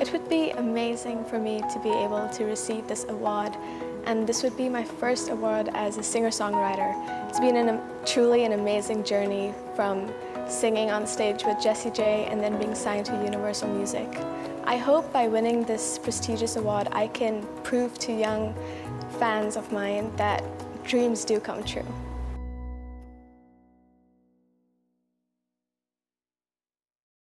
It would be amazing for me to be able to receive this award, and this would be my first award as a singer-songwriter. It's been truly an amazing journey from singing on stage with Jessie J and then being signed to Universal Music. I hope by winning this prestigious award I can prove to young fans of mine that dreams do come true.